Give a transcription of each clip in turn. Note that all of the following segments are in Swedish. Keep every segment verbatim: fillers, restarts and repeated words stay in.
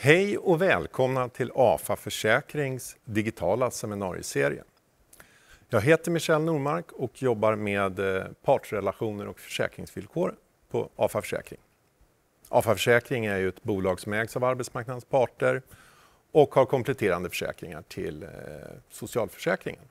Hej och välkomna till A F A Försäkrings digitala seminarieserie. Jag heter Michel Normark och jobbar med partsrelationer och försäkringsvillkor på A F A Försäkring. A F A Försäkring är ju ett bolag som ägs av arbetsmarknadens parter och har kompletterande försäkringar till socialförsäkringen.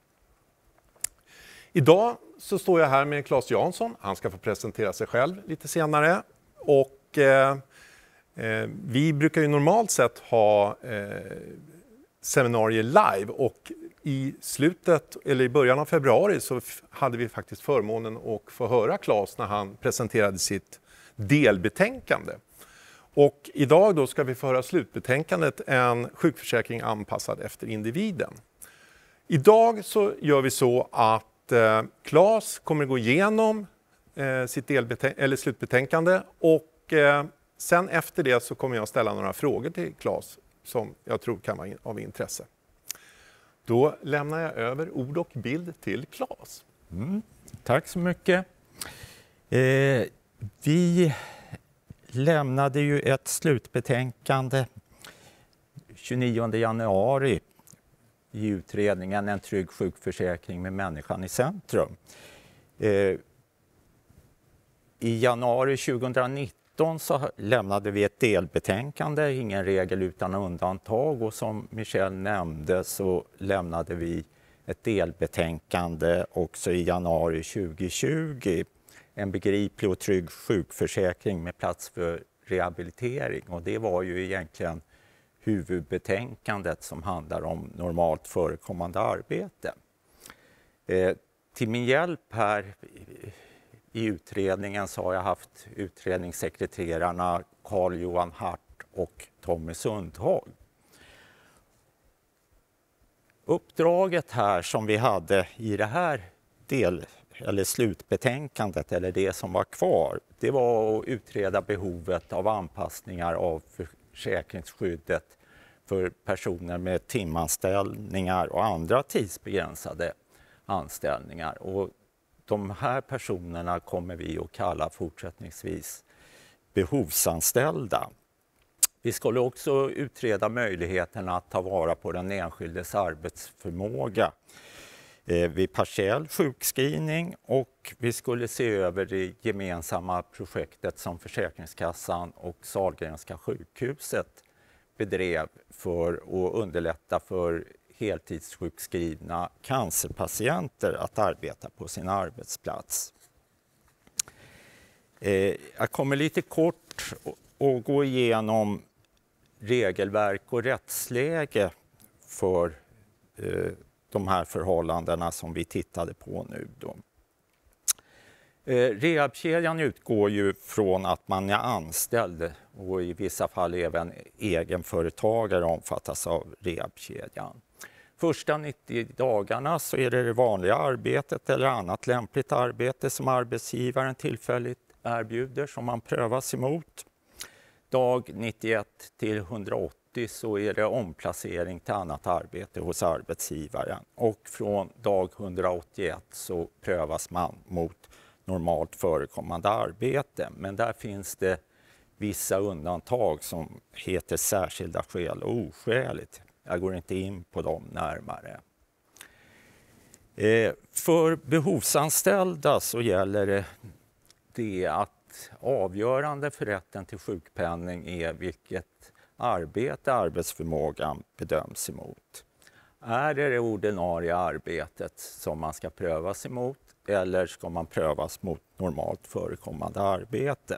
Idag så står jag här med Claes Jansson. Han ska få presentera sig själv lite senare. Och eh, eh, vi brukar ju normalt sett ha eh, seminarier live, och i slutet eller i början av februari så hade vi faktiskt förmånen att få höra Claes när han presenterade sitt delbetänkande. Och idag då ska vi få höra slutbetänkandet, en sjukförsäkring anpassad efter individen. Idag så gör vi så att Claes kommer gå igenom eh, sitt eller slutbetänkande, och eh, sen efter det så kommer jag ställa några frågor till Claes som jag tror kan vara av intresse. Då lämnar jag över ord och bild till Claes. Mm, tack så mycket. Eh, vi lämnade ju ett slutbetänkande tjugonionde januari i utredningen En trygg sjukförsäkring med människan i centrum. Eh, I januari tjugonitton så lämnade vi ett delbetänkande, Ingen regel utan undantag, och som Michel nämnde så lämnade vi ett delbetänkande också i januari tjugotjugo, En begriplig och trygg sjukförsäkring med plats för rehabilitering, och det var ju egentligen huvudbetänkandet som handlar om normalt förekommande arbete. Eh, till min hjälp här i utredningen så har jag haft utredningssekreterarna Carl-Johan Hart och Tommy Sundhag. Uppdraget här som vi hade i det här del eller slutbetänkandet, eller det som var kvar, det var att utreda behovet av anpassningar av försäkringsskyddet för personer med timanställningar och andra tidsbegränsade anställningar. Och de här personerna kommer vi att kalla fortsättningsvis behovsanställda. Vi skulle också utreda möjligheten att ta vara på den enskildes arbetsförmåga eh, vid partiell sjukskrivning, och vi skulle se över det gemensamma projektet som Försäkringskassan och Sahlgrenska sjukhuset bedrev för att underlätta för heltidssjukskrivna cancerpatienter att arbeta på sin arbetsplats. Eh, jag kommer lite kort att gå igenom regelverk och rättsläge för eh, de här förhållandena som vi tittade på nu då. Eh, rehabkedjan utgår ju från att man är anställd, och i vissa fall även egenföretagare omfattas av rehabkedjan. Första nittio dagarna så är det det vanliga arbetet eller annat lämpligt arbete som arbetsgivaren tillfälligt erbjuder som man prövas emot. Dag nittioett till hundraåttio så är det omplacering till annat arbete hos arbetsgivaren, och från dag hundraåttioett så prövas man mot normalt förekommande arbete. Men där finns det vissa undantag som heter särskilda skäl och oskäligt. Jag går inte in på dem närmare. Eh, för behovsanställda så gäller det, det att avgörande för rätten till sjukpenning är vilket arbete arbetsförmågan bedöms emot. Är det det ordinarie arbetet som man ska prövas emot, eller ska man prövas mot normalt förekommande arbete?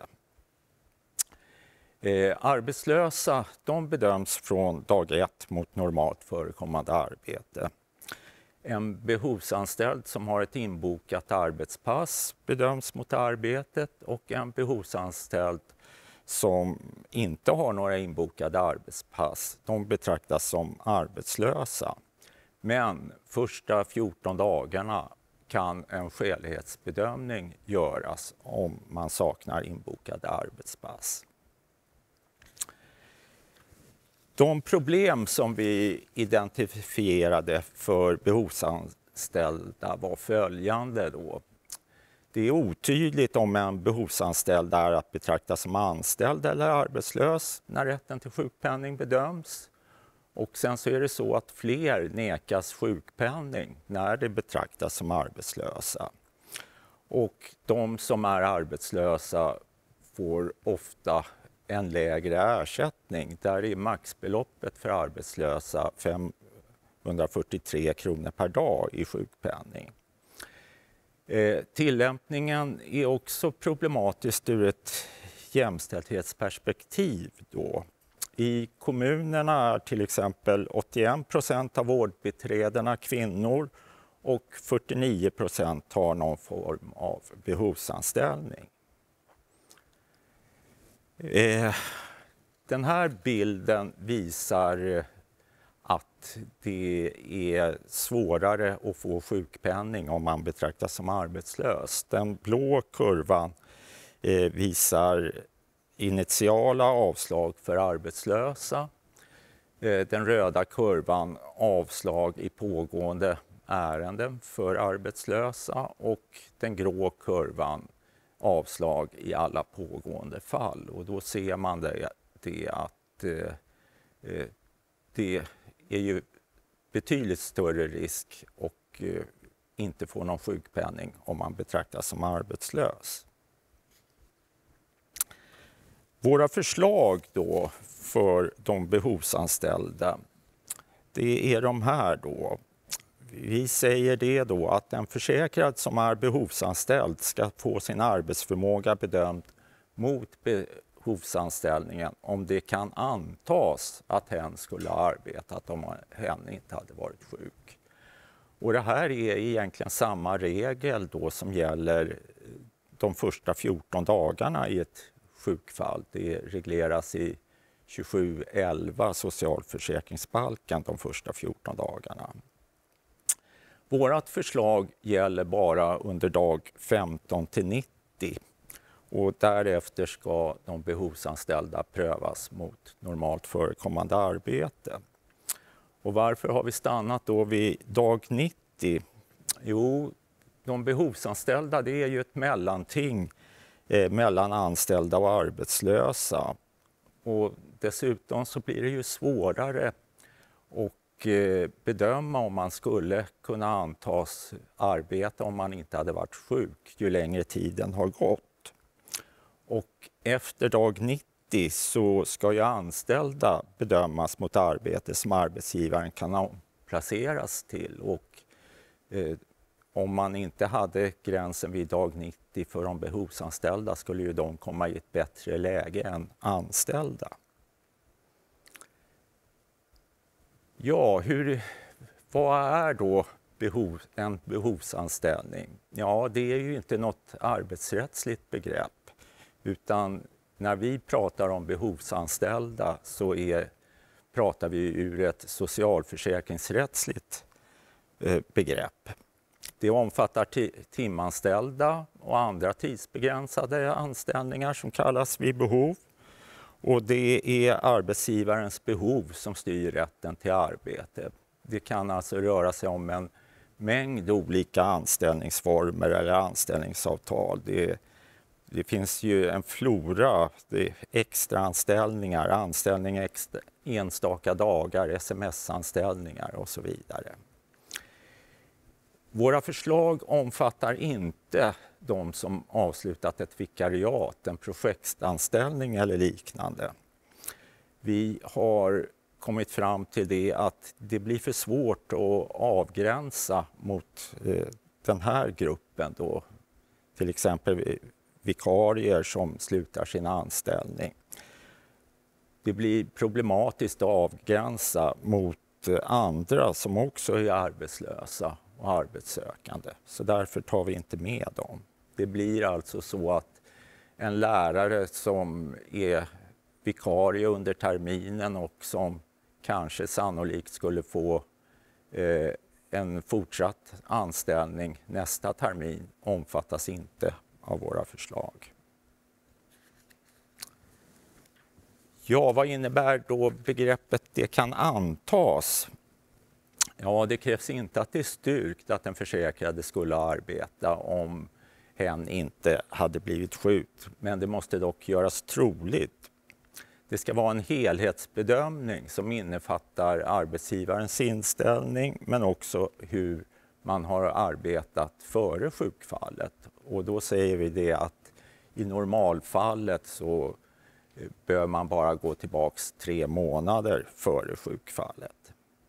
Eh, arbetslösa, de bedöms från dag ett mot normalt förekommande arbete. En behovsanställd som har ett inbokat arbetspass bedöms mot arbetet, och en behovsanställd som inte har några inbokade arbetspass, de betraktas som arbetslösa. Men första fjorton dagarna kan en skälighetsbedömning göras om man saknar inbokade arbetspass. De problem som vi identifierade för behovsanställda var följande då. Det är otydligt om en behovsanställd är att betrakta som anställd eller arbetslös när rätten till sjukpenning bedöms. Och sen så är det så att fler nekas sjukpenning när det betraktas som arbetslösa. Och de som är arbetslösa får ofta en lägre ersättning. Där är maxbeloppet för arbetslösa femhundrafyrtiotre kronor per dag i sjukpenning. Eh, tillämpningen är också problematiskt ur ett jämställdhetsperspektiv då. I kommunerna är till exempel åttioen procent av vårdbiträdena kvinnor och fyrtionio procent har någon form av behovsanställning. Eh, den här bilden visar att det är svårare att få sjukpenning om man betraktas som arbetslös. Den blå kurvan eh, visar initiala avslag för arbetslösa. Eh, den röda kurvan avslag i pågående ärenden för arbetslösa och den grå kurvan avslag i alla pågående fall. Och då ser man det, det att eh, det är ju betydligt större risk och eh, inte få någon sjukpenning om man betraktas som arbetslös. Våra förslag då för de behovsanställda, det är de här då. Vi säger det då att en försäkrad som är behovsanställd ska få sin arbetsförmåga bedömd mot behovsanställningen om det kan antas att hen skulle ha arbetat om hen inte hade varit sjuk. Och det här är egentligen samma regel då som gäller de första fjorton dagarna i ett sjukfall. Det regleras i tjugosju elva socialförsäkringsbalken de första fjorton dagarna. Vårt förslag gäller bara under dag femton till nittio och därefter ska de behovsanställda prövas mot normalt förekommande arbete. Och varför har vi stannat då vid dag nittio? Jo, de behovsanställda, det är ju ett mellanting eh, mellan anställda och arbetslösa. Och dessutom så blir det ju svårare att eh, bedöma om man skulle kunna antas arbeta om man inte hade varit sjuk ju längre tiden har gått. Och efter dag nittio så ska ju anställda bedömas mot arbete som arbetsgivaren kan placeras till. Och eh, om man inte hade gränsen vid dag nittio för de behovsanställda skulle ju de komma i ett bättre läge än anställda. Ja, hur, vad är då behov, en behovsanställning? Ja, det är ju inte något arbetsrättsligt begrepp. Utan när vi pratar om behovsanställda så är, pratar vi ur ett socialförsäkringsrättsligt eh, begrepp. Det omfattar timanställda och andra tidsbegränsade anställningar som kallas vid behov. Och det är arbetsgivarens behov som styr rätten till arbete. Det kan alltså röra sig om en mängd olika anställningsformer eller anställningsavtal. Det Det finns ju en flora, det är extraanställningar, anställning extra, enstaka dagar, sms-anställningar och så vidare. Våra förslag omfattar inte de som avslutat ett vikariat, en projektanställning eller liknande. Vi har kommit fram till det att det blir för svårt att avgränsa mot eh, den här gruppen då, till exempel vikarier som slutar sin anställning. Det blir problematiskt att avgränsa mot andra som också är arbetslösa och arbetssökande. Så därför tar vi inte med dem. Det blir alltså så att en lärare som är vikarie under terminen och som kanske sannolikt skulle få eh, en fortsatt anställning nästa termin omfattas inte av våra förslag. Ja, vad innebär då begreppet det kan antas? Ja, det krävs inte att det är styrkt att den försäkrade skulle arbeta om hen inte hade blivit sjuk, men det måste dock göras troligt. Det ska vara en helhetsbedömning som innefattar arbetsgivarens inställning men också hur man har arbetat före sjukfallet. Och då säger vi det att i normalfallet så bör man bara gå tillbaks tre månader före sjukfallet.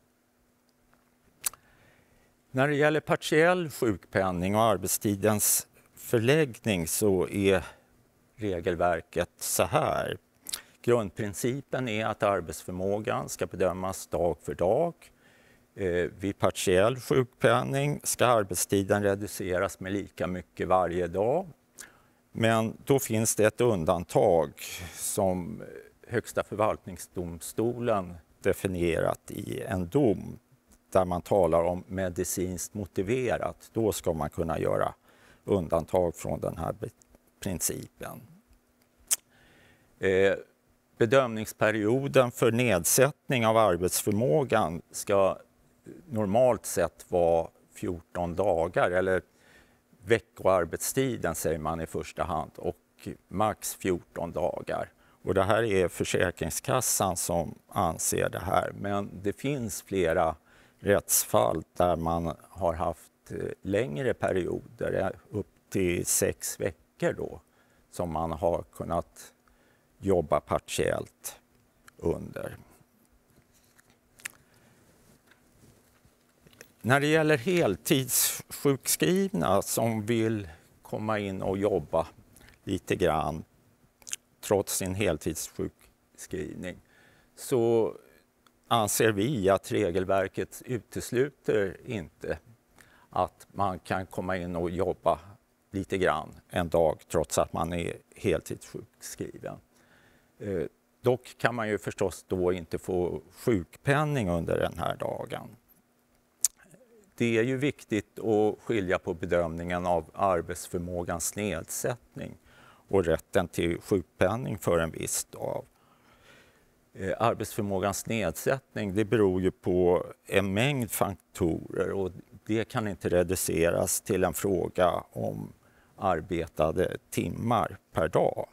När det gäller partiell sjukpenning och arbetstidens förläggning så är regelverket så här. Grundprincipen är att arbetsförmågan ska bedömas dag för dag. Eh, vid partiell sjukpenning ska arbetstiden reduceras med lika mycket varje dag. Men då finns det ett undantag som Högsta förvaltningsdomstolen definierat i en dom där man talar om medicinskt motiverat. Då ska man kunna göra undantag från den här principen. Eh, bedömningsperioden för nedsättning av arbetsförmågan ska normalt sett vara fjorton dagar eller veckoarbetstiden säger man i första hand och max fjorton dagar. Och det här är Försäkringskassan som anser det här, men det finns flera rättsfall där man har haft längre perioder, upp till sex veckor då, som man har kunnat jobba partiellt under. När det gäller heltidssjukskrivna som vill komma in och jobba lite grann trots sin heltidssjukskrivning så anser vi att regelverket utesluter inte att man kan komma in och jobba lite grann en dag trots att man är heltidssjukskriven. Eh, dock kan man ju förstås då inte få sjukpenning under den här dagen. Det är ju viktigt att skilja på bedömningen av arbetsförmågans nedsättning och rätten till sjukpenning för en viss dag. Eh, arbetsförmågans nedsättning det beror ju på en mängd faktorer och det kan inte reduceras till en fråga om arbetade timmar per dag.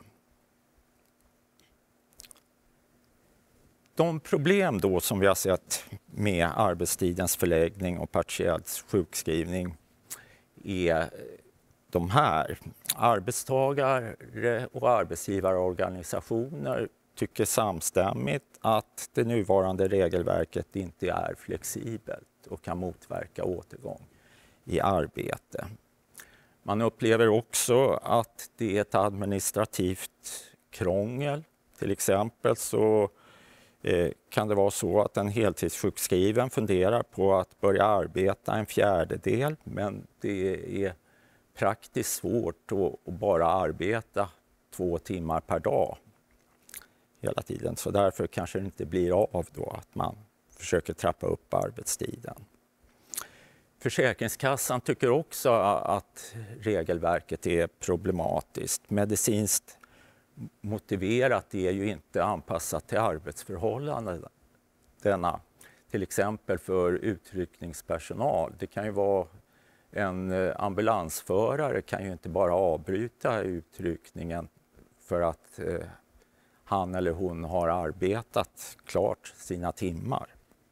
De problem då som vi har sett med arbetstidens förläggning och partiell sjukskrivning är de här. Arbetstagare och arbetsgivarorganisationer tycker samstämmigt att det nuvarande regelverket inte är flexibelt och kan motverka återgång i arbete. Man upplever också att det är ett administrativt krångel. Till exempel så eh, kan det vara så att en heltidssjukskriven funderar på att börja arbeta en fjärdedel, men det är praktiskt svårt att, att bara arbeta två timmar per dag hela tiden. Så därför kanske det inte blir av då att man försöker trappa upp arbetstiden. Försäkringskassan tycker också att regelverket är problematiskt. Medicinskt motiverat är ju inte anpassat till arbetsförhållandena. Till exempel för utryckningspersonal. Det kan ju vara en ambulansförare kan ju inte bara avbryta utryckningen för att eh, han eller hon har arbetat klart sina timmar.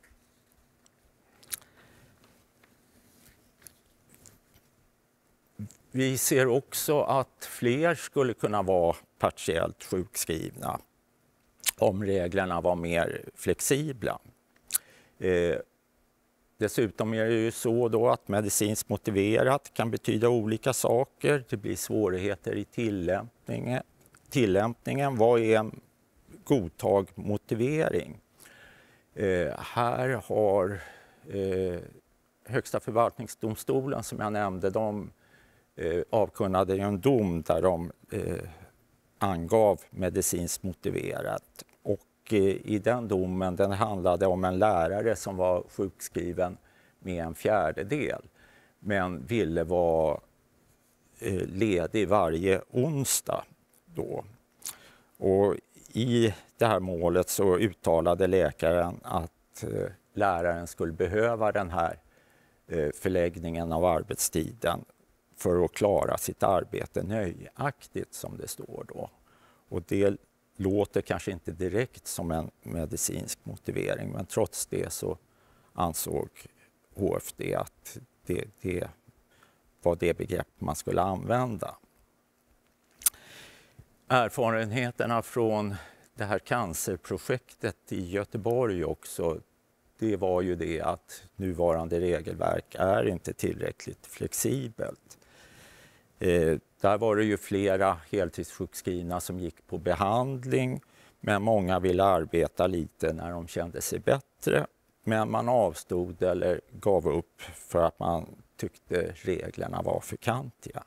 Vi ser också att fler skulle kunna vara partiellt sjukskrivna om reglerna var mer flexibla. Eh, dessutom är det ju så då att medicinskt motiverat kan betyda olika saker. Det blir svårigheter i tillämpningen. tillämpningen. Vad är en godtag motivering? Eh, här har eh, Högsta förvaltningsdomstolen som jag nämnde, de eh, avkunnade en dom där de eh, angav medicinskt motiverat. Och eh, i den domen den handlade om en lärare som var sjukskriven med en fjärdedel men ville vara eh, ledig varje onsdag då. Och i det här målet så uttalade läkaren att eh, läraren skulle behöva den här eh, förläggningen av arbetstiden för att klara sitt arbete nöjaktigt, som det står då. Och det låter kanske inte direkt som en medicinsk motivering, men trots det så ansåg H F D att det, det var det begrepp man skulle använda. Erfarenheterna från det här cancerprojektet i Göteborg också, det var ju det att nuvarande regelverk är inte tillräckligt flexibelt. Eh, där var det ju flera heltidssjukskrivna som gick på behandling, men många ville arbeta lite när de kände sig bättre. Men man avstod eller gav upp för att man tyckte reglerna var för kantiga.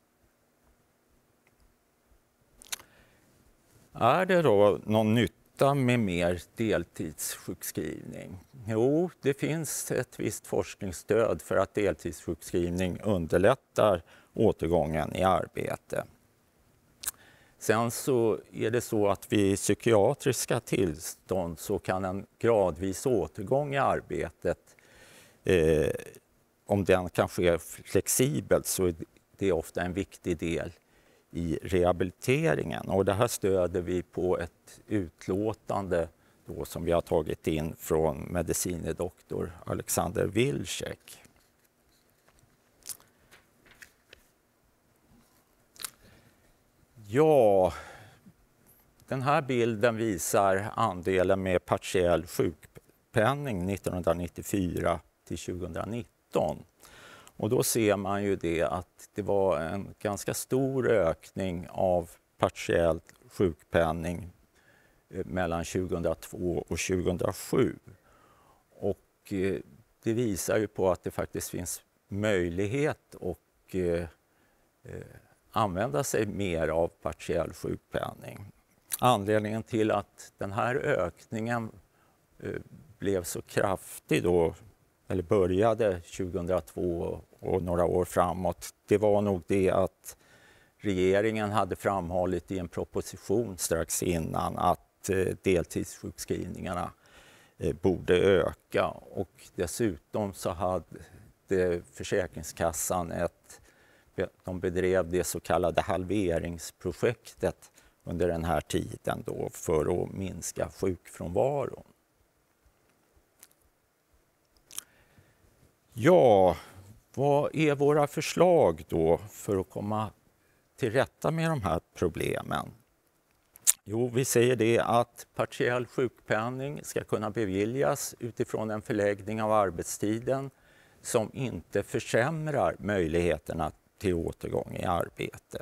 Är det då någon nytta med mer deltidssjukskrivning? Jo, det finns ett visst forskningsstöd för att deltidssjukskrivning underlättar återgången i arbete. Sen så är det så att vid psykiatriska tillstånd så kan en gradvis återgång i arbetet, eh, om den kan ske flexibelt, så är det ofta en viktig del i rehabiliteringen. Och det här stöder vi på ett utlåtande då som vi har tagit in från medicine doktor Alexander Wilczek. Ja, den här bilden visar andelen med partiell sjukpenning nittonhundranittiofyra till tjugonitton. Och då ser man ju det att det var en ganska stor ökning av partiell sjukpenning mellan tjugohundratvå och tjugohundrasju. Och det visar ju på att det faktiskt finns möjlighet att använda sig mer av partiell sjukpenning. Anledningen till att den här ökningen blev så kraftig då, eller började tjugohundratvå och några år framåt, det var nog det att regeringen hade framhållit i en proposition strax innan att deltidssjukskrivningarna borde öka, och dessutom så hade Försäkringskassan ett, de bedrev det så kallade halveringsprojektet under den här tiden då för att minska sjukfrånvaron. Ja, vad är våra förslag då för att komma till rätta med de här problemen? Jo, vi säger det att partiell sjukpenning ska kunna beviljas utifrån en förläggning av arbetstiden som inte försämrar möjligheterna till återgång i arbete.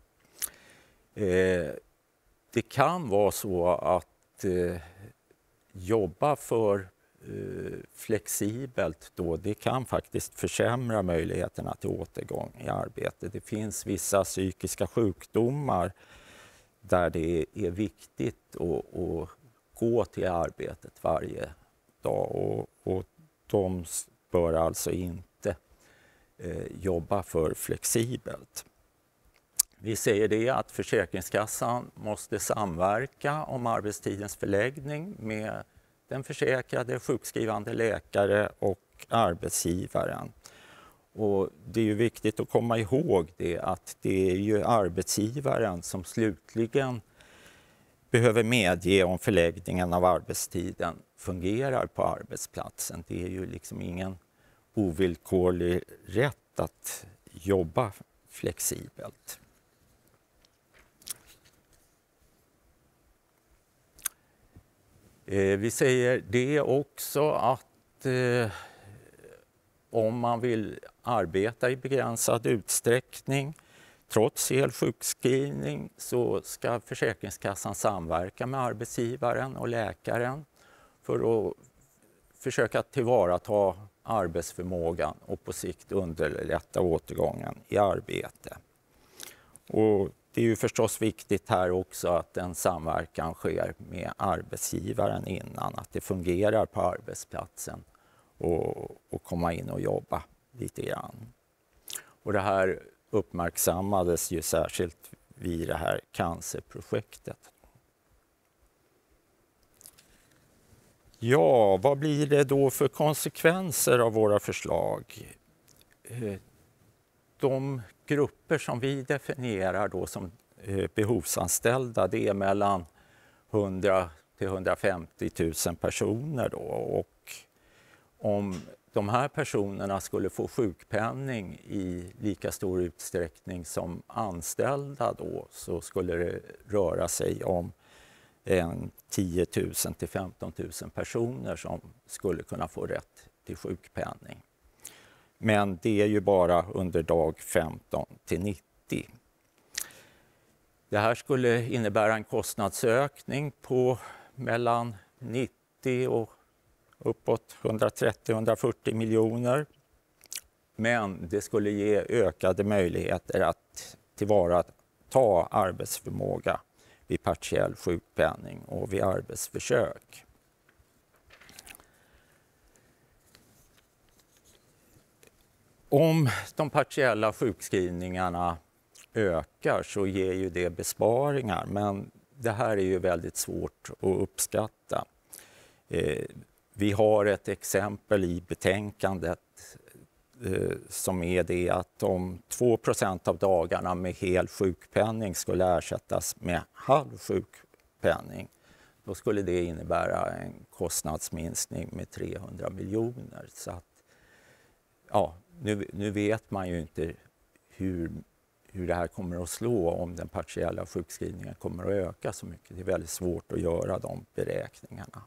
Eh, det kan vara så att eh, jobba för eh, flexibelt då, det kan faktiskt försämra möjligheterna till återgång i arbete. Det finns vissa psykiska sjukdomar där det är viktigt att, att gå till arbetet varje dag, och, och de bör alltså inte eh, jobba för flexibelt. Vi säger det att Försäkringskassan måste samverka om arbetstidens förläggning med den försäkrade, sjukskrivande läkare och arbetsgivaren. Och det är ju viktigt att komma ihåg det att det är ju arbetsgivaren som slutligen behöver medge om förläggningen av arbetstiden fungerar på arbetsplatsen. Det är ju liksom ingen ovillkorlig rätt att jobba flexibelt. Eh, vi säger det också att eh, om man vill arbeta i begränsad utsträckning trots hel sjukskrivning, så ska Försäkringskassan samverka med arbetsgivaren och läkaren för att försöka tillvarata arbetsförmågan och på sikt underlätta återgången i arbete. Och det är ju förstås viktigt här också att en samverkan sker med arbetsgivaren innan, att det fungerar på arbetsplatsen och, och komma in och jobba lite grann. Och det här uppmärksammades ju särskilt vid det här cancerprojektet. Ja, vad blir det då för konsekvenser av våra förslag? de grupper som vi definierar då som eh, behovsanställda, det är mellan hundra till hundrafemtio tusen personer då. Och om de här personerna skulle få sjukpenning i lika stor utsträckning som anställda då, så skulle det röra sig om en tio tusen till femton tusen personer som skulle kunna få rätt till sjukpenning. Men det är ju bara under dag femton till nittio. Det här skulle innebära en kostnadsökning på mellan nittio och uppåt hundratrettio till hundrafyrtio miljoner. Men det skulle ge ökade möjligheter att tillvarata arbetsförmåga vid partiell sjukpenning och vid arbetsförsök. Om de partiella sjukskrivningarna ökar så ger ju det besparingar, men det här är ju väldigt svårt att uppskatta. Eh, vi har ett exempel i betänkandet eh, som är det att om två procent av dagarna med hel sjukpenning skulle ersättas med halv sjukpenning, då skulle det innebära en kostnadsminskning med trehundra miljoner. Så att, ja, nu, nu vet man ju inte hur hur det här kommer att slå om den partiella sjukskrivningen kommer att öka så mycket. Det är väldigt svårt att göra de beräkningarna.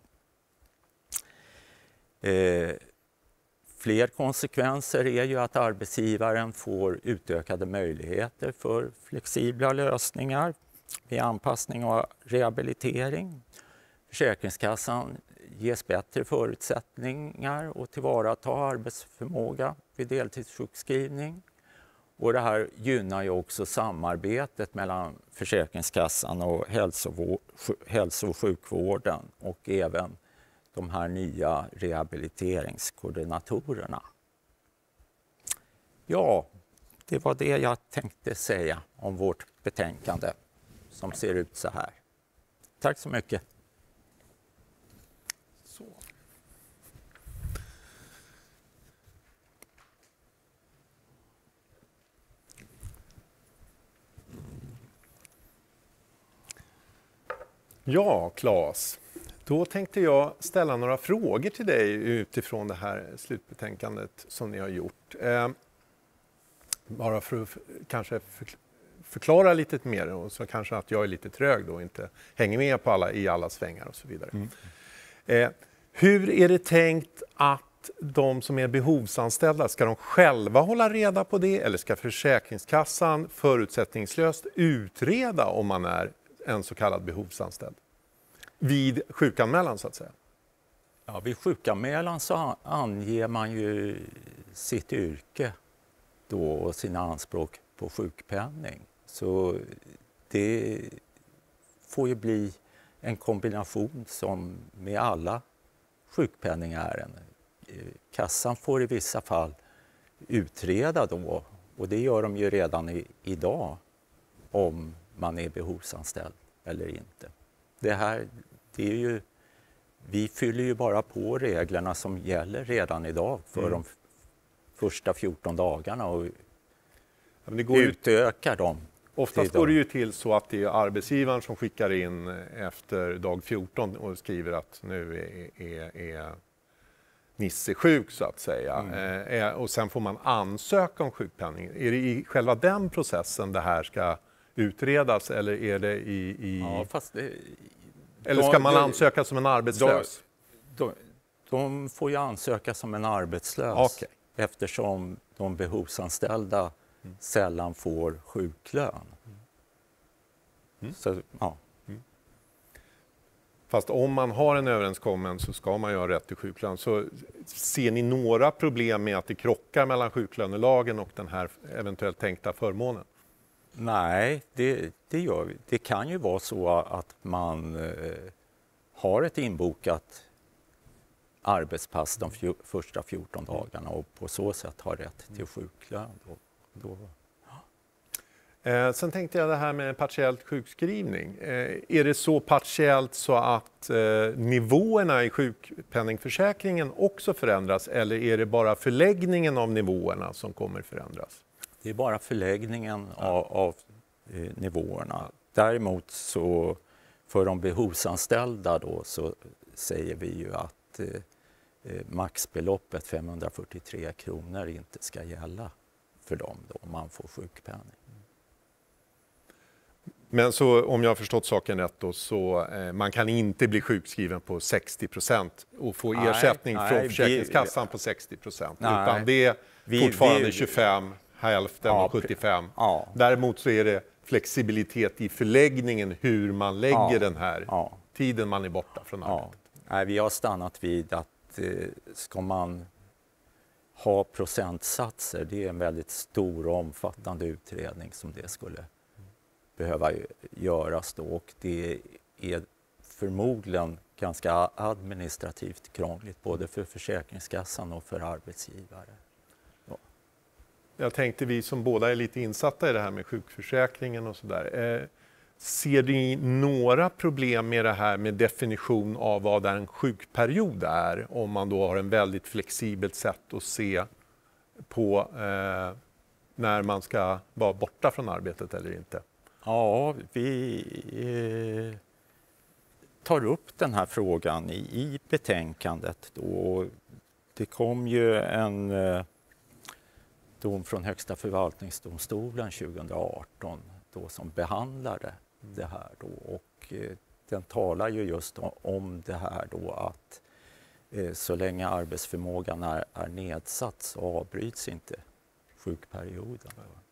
Eh, fler konsekvenser är ju att arbetsgivaren får utökade möjligheter för flexibla lösningar vid anpassning och rehabilitering. Försäkringskassan ges bättre förutsättningar att tillvarata arbetsförmåga vid deltidssjukskrivning. Och det här gynnar ju också samarbetet mellan Försäkringskassan och hälsovård, hälso- och sjukvården och även de här nya rehabiliteringskoordinatorerna. Ja, det var det jag tänkte säga om vårt betänkande som ser ut så här. Tack så mycket. Så. Ja, Claes. Då tänkte jag ställa några frågor till dig utifrån det här slutbetänkandet som ni har gjort. Eh, bara för att kanske förklara lite mer och så kanske att jag är lite trög då och inte hänger med på alla, i alla svängar och så vidare. Mm. Eh, hur är det tänkt att de som är behovsanställda, ska de själva hålla reda på det eller ska Försäkringskassan förutsättningslöst utreda om man är en så kallad behovsanställd vid sjukanmälan så att säga? Ja, vid sjukanmälan så anger man ju sitt yrke då och sina anspråk på sjukpenning. Så det får ju bli en kombination som med alla sjukpenningärenden. Kassan får i vissa fall utreda då, och det gör de ju redan i, idag om man är behovsanställd eller inte. Det här, det är ju, vi fyller ju bara på reglerna som gäller redan idag för mm. de första fjorton dagarna och ja, det går utökar ju, dem. Oftast går det ju till så att det är arbetsgivaren som skickar in efter dag fjorton och skriver att nu är, är, är Nisse sjuk så att säga. Mm. Eh, och sen får man ansöka om sjukpenning. Är det i själva den processen det här ska utredas eller är det i... i... Ja, fast det, eller ska de, man ansöka som en arbetslös? De, de, de får ju ansöka som en arbetslös okay. eftersom de behovsanställda mm. sällan får sjuklön. Mm. Så, ja. mm. Fast om man har en överenskommelse så ska man ju ha rätt till sjuklön. Så ser ni några problem med att det krockar mellan sjuklönelagen och den här eventuellt tänkta förmånen? Nej, det, det gör vi. Det kan ju vara så att man eh, har ett inbokat arbetspass de fj- första fjorton dagarna och på så sätt har rätt till sjuklön. Då, då. Eh, sen tänkte jag det här med partiellt sjukskrivning. Eh, är det så partiellt så att eh, nivåerna i sjukpenningförsäkringen också förändras eller är det bara förläggningen av nivåerna som kommer förändras? Det är bara förläggningen ja. av, av eh, nivåerna. Ja. Däremot så för de behovsanställda då så säger vi ju att eh, maxbeloppet femhundrafyrtiotre kronor inte ska gälla för dem då om man får sjukpenning. Men så om jag har förstått saken rätt då, så eh, man kan inte bli sjukskriven på sextio procent och få nej, ersättning nej, från Försäkringskassan vi, på sextio procent. Utan det är vi, fortfarande vi, tjugofem, hälften ja, och sjuttiofem. Ja. Däremot så är det flexibilitet i förläggningen hur man lägger ja, den här ja. tiden man är borta från arbetet. Ja. Nej, vi har stannat vid att ska man ha procentsatser, det är en väldigt stor och omfattande utredning som det skulle behöva göras då, och det är förmodligen ganska administrativt krångligt både för Försäkringskassan och för arbetsgivare. Ja. Jag tänkte vi som båda är lite insatta i det här med sjukförsäkringen och sådär. Eh, Ser ni några problem med det här med definition av vad en sjukperiod är, om man då har en väldigt flexibelt sätt att se på eh, när man ska vara borta från arbetet eller inte? Ja, vi eh, tar upp den här frågan i, i betänkandet. Då. Det kom ju en eh, dom från Högsta förvaltningsdomstolen tjugoarton då, som behandlade det här då, och eh, den talar ju just om, om det här då att eh, så länge arbetsförmågan är, är nedsatt så avbryts inte sjukperioden.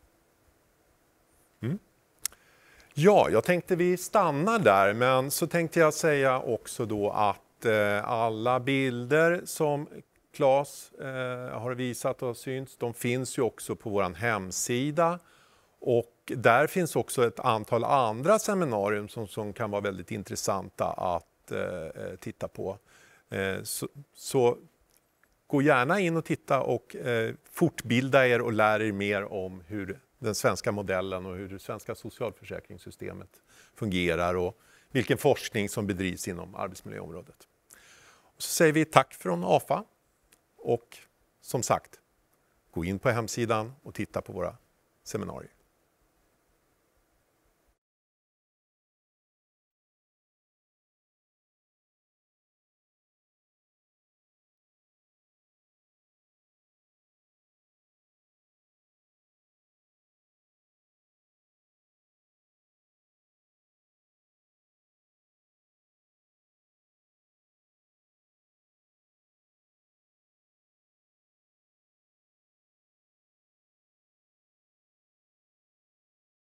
Mm. Ja, jag tänkte vi stannar där, men så tänkte jag säga också då att eh, alla bilder som Claes eh, har visat och syns, de finns ju också på vår hemsida. Och där finns också ett antal andra seminarium som, som kan vara väldigt intressanta att eh, titta på. Eh, så, så gå gärna in och titta och eh, fortbilda er och lär er mer om hur den svenska modellen och hur det svenska socialförsäkringssystemet fungerar och vilken forskning som bedrivs inom arbetsmiljöområdet. Och så säger vi tack från A F A och som sagt, gå in på hemsidan och titta på våra seminarier.